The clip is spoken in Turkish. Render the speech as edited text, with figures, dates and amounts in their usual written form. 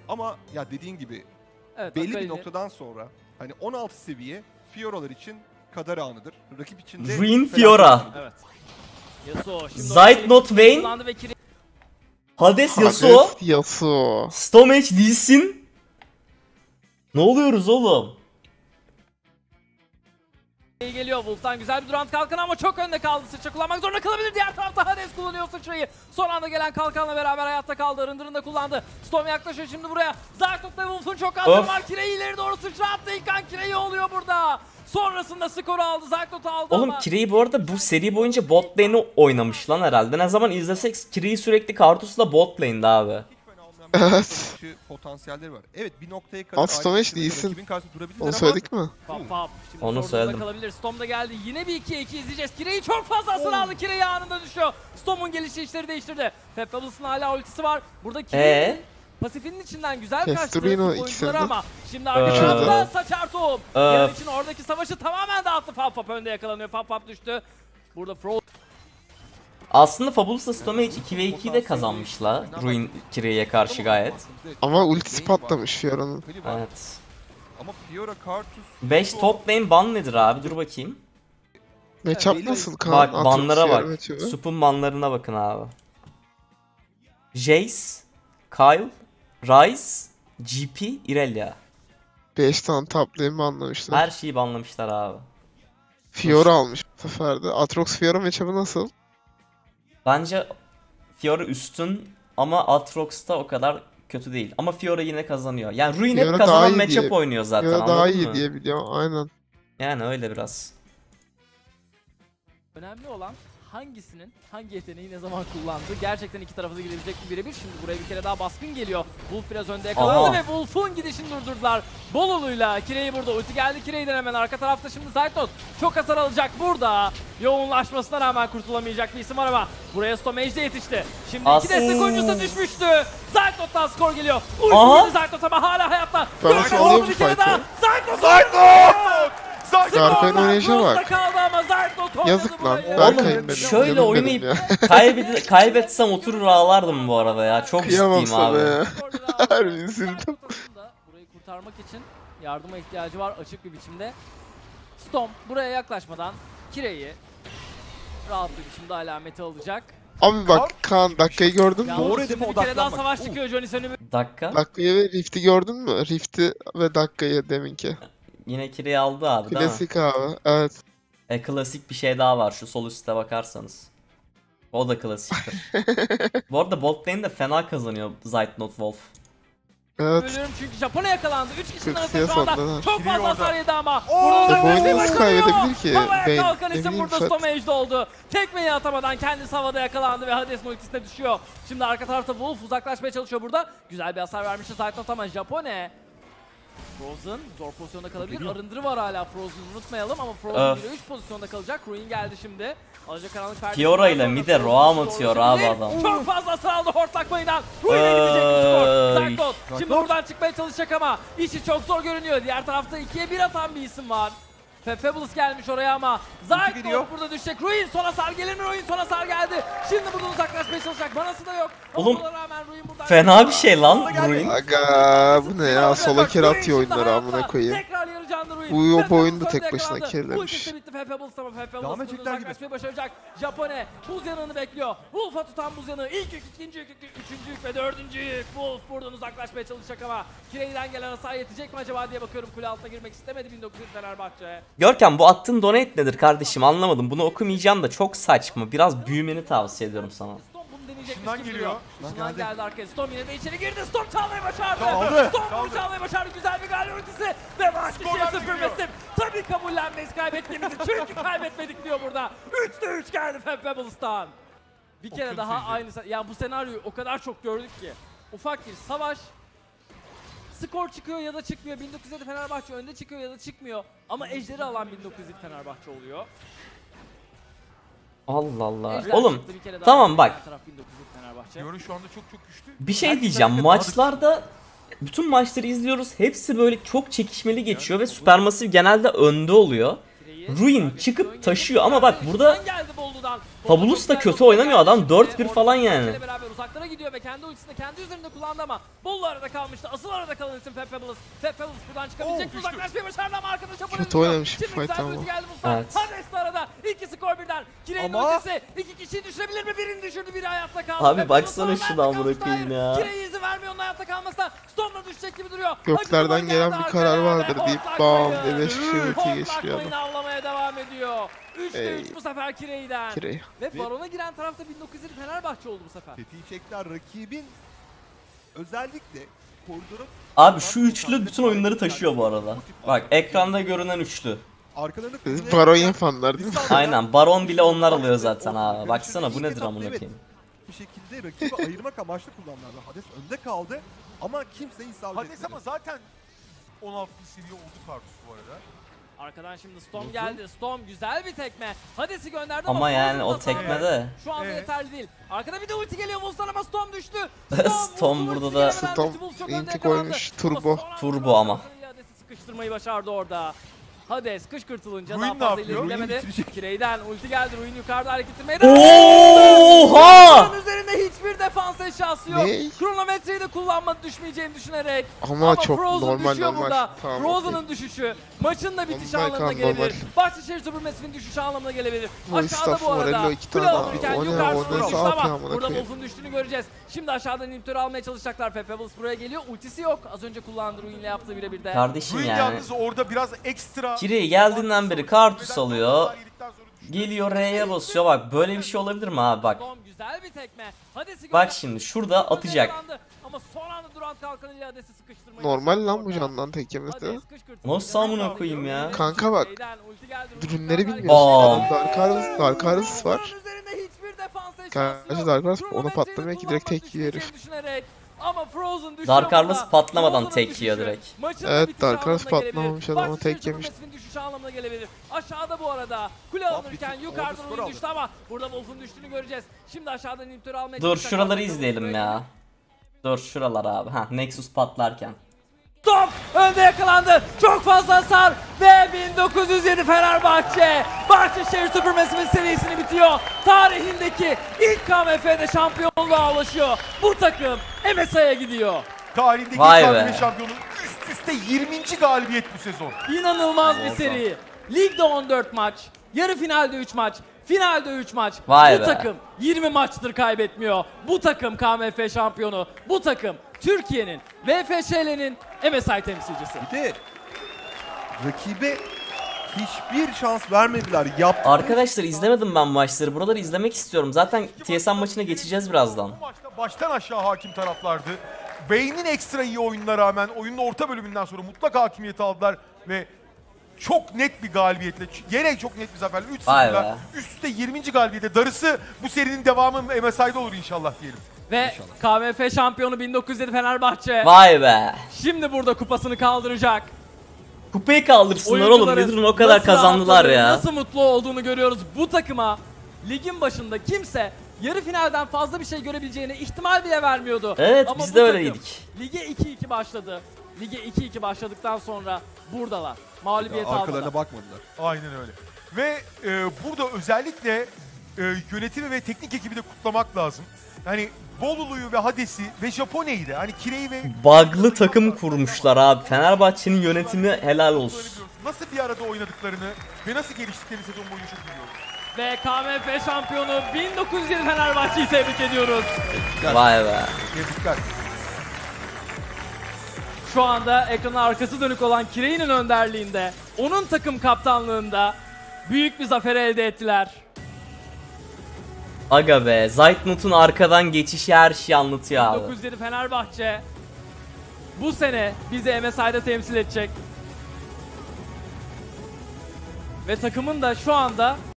Ama ya dediğin gibi Evet, belli Akali'nin- bir noktadan sonra hani 16 seviye Fiora'lar için kader anıdır. Rakip için de Ruin felaket Fiora. anıdır. Evet. Yasuo şimdi Zeitnot ortaya Vayne. kullandı ve Kiri- Hades Yasuo. Hades Yasuo. Stomach Lee Sin. Ne oluyoruz oğlum? geliyor. Wolf'tan güzel bir durant kalkanı ama çok önde kaldı. Sıçra kullanmak zorunda kalabilir. Diğer tarafta Hades kullanıyor sıçrayı. Son anda gelen kalkanla beraber hayatta kaldı. Arındırında kullandı. Storm yaklaşıyor şimdi buraya. Zartut'la Wolf'un çok az Of. var. Kireyi ileri doğru sıçra attı. İlk an Kireyi oluyor burada. Sonrasında skoru aldı. Zartut'u aldı Oğlum ama. Kireyi bu arada bu seri boyunca bot lane'i oynamış lan herhalde. Ne zaman izlesek Kireyi sürekli Karthus'la bot lane'de abi. Hiç fena olmayan bir Evet. savaşçı potansiyelleri var. Evet bir noktaya kadar Aston ayrı Martin bir iyisin. rakibin karşısında durabilirler Onu ama söyledik mi? Fap. Şimdi Onu zor durumda söyledim. kalabilir. Storm da geldi. Yine bir 2'ye 2 izleyeceğiz. Kireyi çok fazla hasar aldı. Kireyi anında düşüyor. Storm'un gelişi işleri değiştirdi. Fabulous hala ultisi var. Burada Kireyi'nin pasifinin içinden güzel kaçtı Kestireyim o oyuncuları ikisini. ama şimdi arka Öf. tarafta Saçar Tohum. Yarın Öf. için oradaki savaşı tamamen dağıttı. Fap önde yakalanıyor. Fap düştü. Burada Frost Aslında Fabulous'la Stomach 2v2'yi de kazanmışlar. Ruin Kireyi'ye karşı gayet. Ama ultisi patlamış Fiora'nın. Akali var. Evet. Ama Fiora, Karthus... 5 top lane ban nedir abi? Dur bakayım. Matchup belli- nasıl Kaan? Bak Atrox banlara Fiora bak. matchup'ı. Sup'un banlarına bakın abi. Jace, Kyle, Ryze, GP, Irelia. 5 tane top lane banlamışlar. Her şeyi banlamışlar abi. Fiora almış bu sefer de. Atrox Fiora matchup'ı nasıl? Bence Fiora üstün ama Aatrox da o kadar kötü değil. Ama Fiora yine kazanıyor. Yani Ruin hep Fiora daha kazanan iyi matchup diye- oynuyor zaten, Fiora daha anladın iyi mı? diye biliyorum. Aynen. Yani öyle biraz. önemli olan hangisinin hangi yeteneği ne zaman kullandığı. Gerçekten iki tarafı da gidebilecek bir birebir. Şimdi buraya bir kere daha baskın geliyor. Wolf biraz önde yakalandı Aha. ve Wolf'un gidişini durdurdular. Bololu'yla Kireyi burada. Ulti geldi Kireyi'den hemen. Arka tarafta şimdi Zeitnot çok hasar alacak burada. Yoğunlaşmasına rağmen kurtulamayacak bir isim var ama buraya Stomage de yetişti. Şimdi As- iki destek oyuncusu da düşmüştü. Zeitnot'tan skor geliyor. Aha. Ulti Zeitnot ama hala hayatta. Ben Böyle alıyorum oldu bu bir kere fight'ı. daha. Zeitnot! Berkay'ın oynayışa bak. Kaldı ama Zeitnot oynadı Yazık lan. burayı. Berkay'ın Oğlum benim. şöyle canım oynayıp benim ya. kaybetsem oturur ağlardım bu arada ya. Çok Kıyamam ciddiyim sana abi. ya. Harbi Harbi üzüldüm. Burayı kurtarmak için yardıma ihtiyacı var açık bir biçimde. Storm buraya yaklaşmadan Kireyi rahat bir biçimde alameti alacak. Abi bak Kaan dakikayı gördün mü? Yalnız Doğru şimdi hedefe bir kere daha odaklanmak. savaş çıkıyor Johnny önüme. Dakika. Dakikayı ve Rift'i gördün mü? Rift'i ve dakikayı deminki. Yine Kireyi aldı abi değil mi? Klasik abi. Evet. Klasik bir şey daha var şu sol üstte bakarsanız. O da klasiktir. Bu arada bot lane de fena kazanıyor Zeitnot Wolf. Evet. Ölüyorum çünkü Japon'a yakalandı. 3 kişinin Kırksıya arasında şu anda sonunda. çok Kiriyor fazla orada. hasar yedi ama. Bu Burada oyunu uzaklaşmayı nasıl başarıyor. kaybedebilir ki? Havaya Ben- kalkan ne isim bileyim, burada Stomage'de oldu. Tekmeyi atamadan kendisi havada yakalandı ve Hades ultisine düşüyor. Şimdi arka tarafta Wolf uzaklaşmaya çalışıyor burada. Güzel bir hasar vermişti Zeitnot ama Japone. Frozen zor pozisyonda kalabilir. Arındırı var hala Frozen'ı unutmayalım ama Frozen Öf. 1'e 3 pozisyonda kalacak. Ruin geldi şimdi. Alacakaranlık perdesi. Fiora ile Sonra mide Frozen roam doğru atıyor abi çevirecek. adam. Çok fazla hasar aldı hortlak mayından. Ruin'e gidecek bu skor. Oy. Zeitnot şimdi buradan çıkmaya çalışacak ama işi çok zor görünüyor. Diğer tarafta 2'ye 1 atan bir isim var. Fabulous gelmiş oraya ama gidiyor. Zeitnot burada düşecek. Ruin son hasar gelir mi? Ruin son hasar geldi. Şimdi buradan uzaklaşmaya çalışacak. Manası da yok. Ama Oğlum, buna rağmen Ruin buradan Fena bir şey lan Ruin. Aga bu ne ya? Sola kere atıyor oyunları amına koyayım. Tekrar yarı canlı Ruin. Bu Fabulous oyunda önde tek başına yakaladı. kirlemiş. Ultisi bitti Fabulous ama Fabulous Devam buradan edecekler gibi. uzaklaşmayı başaracak. Japone buz yanığını bekliyor. Wolf'a tutan buz yanığı. İlk yük, ikinci yük, üçüncü yük ve dördüncü yük. Wolf buradan uzaklaşmaya çalışacak ama Kirey'den gelen hasar yetecek mi acaba diye bakıyorum. Kule altına girmek istemedi 1900 Fenerbahçe. Görkem bu attığın donate nedir kardeşim, anlamadım. Bunu okumayacağım da çok saçma. Biraz büyümeni tavsiye ediyorum sana. Storm bunu deneyecekmiş İçinden gibi geliyor. duruyor. Lan İçinden geldi. geldi arkaya. Storm yine de içeri girdi. Storm çalmayı başardı. Çaldı. Storm bunu Çaldı. çalmayı başardı. Güzel bir gol ultisi. Ve maç Skorlar 2'ye 0 geliyor. Besim. Tabii kabullenmeyiz kaybettiğimizi. Çünkü kaybetmedik diyor burada. 3'te 3 geldi Fabulous'tan. Bir kere daha üzücü. aynı. Yani bu senaryoyu o kadar çok gördük ki. Ufak bir savaş. Skor çıkıyor ya da çıkmıyor. 1907 Fenerbahçe önde çıkıyor ya da çıkmıyor. Ama ejderi alan 1907 Fenerbahçe oluyor. Allah Allah. Ejder Oğlum çıktı bir kere daha. tamam bak. Diğer taraf 1907 Fenerbahçe. Fiora şu anda çok güçlü. Bir şey Belki diyeceğim. de Maçlarda bütün maçları izliyoruz. Hepsi böyle çok çekişmeli geçiyor ve Supermassive genelde önde oluyor. Kireyi Ruin çıkıp taşıyor ama bak burada geldi Bollu'dan. Fabulous da kötü oynamıyor, adam 4-1 falan yani. Beraber uzaklara gidiyor ve kendi ultisini kendi üzerinde kullandı ama Bollu arada kalmıştı. Asıl arada kalan isim Fabulous. Fabulous buradan çıkabilecek mi? Uzaklaşmayı başardı ama arkada çapını Kötü oynamış bir fight ama. geldi Mustafa. Evet. Hades de arada. İki skor birden. Kire'nin Ama- ultisi. İki kişiyi düşürebilir mi? Birini düşürdü, biri hayatta kaldı. Abi Fabulous baksana sonra şuna hayatta amına kalmıştı. koyayım ya. Kire'ye izin vermiyor onun hayatta kalmasına. Storm'la düşecek gibi duruyor. Göklerden Acaba gelen geldi bir karar arkaya vardır ve deyip hortlakmayı- bam diye 5 kişi ultiyi Hortlakmayı geçiriyor adam. avlamaya devam ediyor. 3'te Ey. 3 bu sefer Kire'den. Kireyi. Ve Baron'a giren tarafta 1907 Fenerbahçe oldu bu sefer. Tetiği çektiler. Rakibin özellikle koridoru... Abi şu üçlü bütün oyunları taşıyor bu arada. Bak ekranda görünen üçlü. Arkalarını Baron yapanlar değil mi? Aynen, Baron bile onlar alıyor zaten ha. Baksana bu nedir amına koyayım. Bir şekilde rakibi ayırmak amaçlı kullandılar. Hades önde kaldı ama kimse isabet Hades etmedi. ama zaten 16. seviye oldu Kartus bu arada. Arkadan şimdi Storm geldi. Storm güzel bir tekme. Hades'i gönderdi Ama yani o Frozen'da tekmede. şu anda Evet. yeterli değil. Arkada bir de ulti geliyor Wolf'tan ama Storm düştü. Storm Wolf'un burada ultisi da- gelemeden Storm düştü. Wolf çok önde inti yakalandı. koymuş, Ama turbo. son anda Turbo ama. Hades'i sıkıştırmayı başardı orada. Hades kışkırtılınca Ruin daha ne fazla yapıyor? ileri Ruin gidemedi. bitirecek. Kirey'den ulti geldi. Ruin yukarıda hareket ettirmeye Oha! Ruin'in üzerinde hiçbir defans eşyası yok. Ne? Kronometreyi de kullanmadı düşmeyeceğini düşünerek. Ama çok Frozen normal, düşüyor normal. burada. Tamam, Frozen'ın düşüşü maçın da bitişi Normal anlamına kan, gelebilir. normal. Bahçeşehir Süpürmesi'nin düşüşü anlamına gelebilir. Wolf Aşağıda staff bu arada Morello iki kule tane alırken o ne, yukarısı o ne, düştü sağ ama yapıyor amına burada koyayım. Wolf'un düştüğünü göreceğiz. Şimdi aşağıdan inhibitörü almaya çalışacaklar. Pebbles buraya geliyor. Ultisi yok. Az önce kullandığı Ruin'le yaptığı birebir de. Kardeşim Ruin yani. yalnız orada biraz ekstra... Kireyi geldiğinden beri Kartus alıyor. Geliyor R'ye basıyor, bak böyle bir şey olabilir mi abi bak. Storm güzel bir tekme. Hades'i Bak gönderdi. şimdi şurada atacak. Yakalandı. Ama son anda Durant kalkanıyla Hades'i sıkıştırmayı Normal başardı lan bu orada. candan tek yemesi. Hades kışkırtılınca Nasıl amına koyayım ya? Kanka bak, Şeyden ulti geldi, ürünleri Ruin bilmiyorsun. Aa. Dark Harvest var. Baron'un üzerinde hiçbir defans eşyası Karşı yok. Dark Harvest ona Kronometreyi patlamıyor ki, kullanmak direkt tek yiyor herif. düşmeyeceğini düşünerek. Ama Frozen düşüyor Dark Harvest burada. patlamadan Frozen'ın tek yiyor düşüşü, direkt. maçın da Evet, bitişi Dark Harvest anlamına gelebilir. patlamamış adam ama Bahçeşehir tek yemiş. Süpürmesi'nin düşüşü anlamına gelebilir. Aşağıda bu arada kule alınırken bitti. yukarıda Orada skor Ruin aldı. düştü ama burada Wolf'un düştüğünü göreceğiz. Şimdi aşağıdan inhibitörü almaya Dur çalışacaklar. şuraları Bakalım izleyelim buraya ya. Dur şuralar abi. Ha, Nexus patlarken. Top önde yakalandı. Çok fazla hasar ve 1907 Fenerbahçe Bahçeşehir Süpürmesi'nin serisini bitiyor. Tarihindeki ilk KMF'de şampiyonluğa ulaşıyor. Bu takım MSI'ye gidiyor. Tarihindeki Vay ilk be. KMF şampiyonu üst üste 20. galibiyet bu sezon. İnanılmaz bir seri. Ligde 14 maç, yarı finalde 3 maç, finalde 3 maç. Vay Bu be. takım 20 maçtır kaybetmiyor. Bu takım KMF şampiyonu. Bu takım Türkiye'nin, VFŞ'lerin MSI temsilcisi. Bir de rakibe hiçbir şans vermediler. Yaptığı Arkadaşlar izlemedim ben maçları. Buraları izlemek istiyorum. Zaten TSM maçına geçeceğiz birazdan. Bu maçta baştan aşağı hakim taraflardı. Vayne'in ekstra iyi oyununa rağmen oyunun orta bölümünden sonra mutlak hakimiyeti aldılar ve çok net bir galibiyetle, yine çok net bir zaferle Vay 3-0'la be. üst üste 20. galibiyete darısı bu serinin devamı MSI'de olur inşallah diyelim. Ve KMF şampiyonu 1907 Fenerbahçe Vay be. şimdi burada kupasını kaldıracak. Kupayı kaldırsınlar oğlum. Oyuncuların Nedir o kadar nasıl kazandılar rahatladığını, ya. Nasıl mutlu olduğunu görüyoruz. Bu takıma ligin başında kimse yarı finalden fazla bir şey görebileceğine ihtimal bile vermiyordu. Evet, Ama biz bu de takım öyleydik. Lige 2-2 başladı. Lige 2-2 başladıktan sonra buradalar. Mağlubiyet arkalarına almadan. bakmadılar. Aynen öyle. Ve burada özellikle yönetimi ve teknik ekibi de kutlamak lazım. Yani Bolulu'yu ve Hades'i ve Japone'yi de hani Kireyi ve... Bug'lı takım kurmuşlar abi. Fenerbahçe'nin yönetimi helal olsun. Nasıl bir arada oynadıklarını ve nasıl geliştiklerini sezon boyunca çok biliyoruz. Ve KMF şampiyonu 1907 Fenerbahçe'yi tebrik ediyoruz. Vay be. Tebrikler. Şu anda ekrana arkası dönük olan Kirey'nin önderliğinde, onun takım kaptanlığında büyük bir zafer elde ettiler. Aga be. Zeitnot'un arkadan geçişi her şeyi anlatıyor abi. 1907 Fenerbahçe bu sene bizi MSI'de temsil edecek. Ve takımın da şu anda